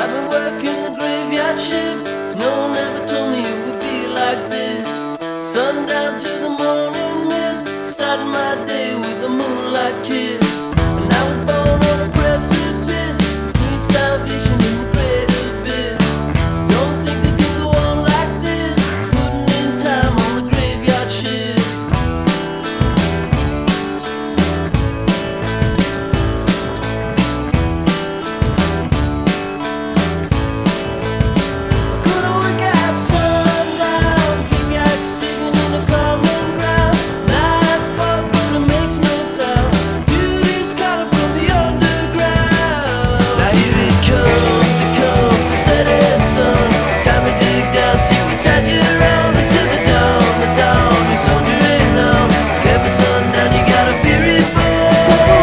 I've been working the graveyard shift. No one ever told me it would be like this. Sundown to the morning mist, starting my day with a moonlight kiss. And I was born on a precipice, between salvation and the great abyss. Don't think I can go on like this, putting in time on the graveyard shift. Inside you around until the dawn, you're soldiering now. Every sundown you gotta be reborn.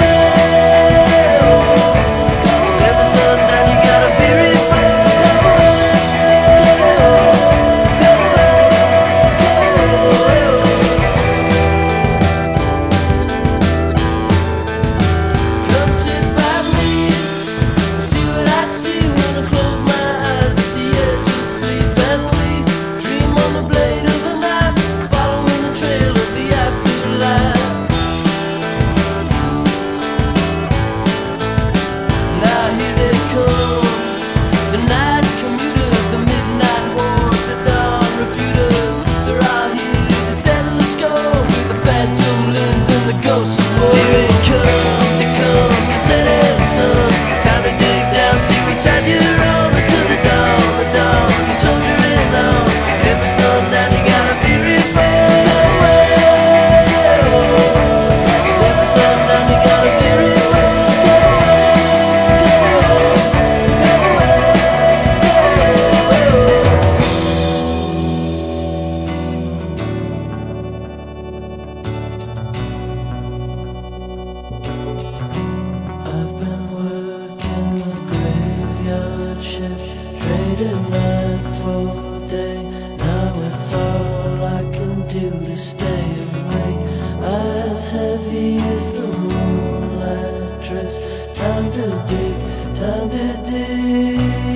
Every sundown you gotta be Come sit by me and see what I see when I close my eyes at the edge of sleep. The blade of a knife, following the trail of the afterlife. Now here they come, the night commuters, the midnight horde, the dawn refuters. They're all here to settle the score with the phantom limbs and the ghosts of war. Here it comes, the setting sun. Time to dig down, see what's inside your own until the dawn, you're soldiering on. Every sundown you gotta be reborn. Every sundown you gotta be I've been working the graveyard shift, trading night for day. Now it's all I can do to stay awake. Eyes heavy as the moonlight dress. Time to dig, time to dig.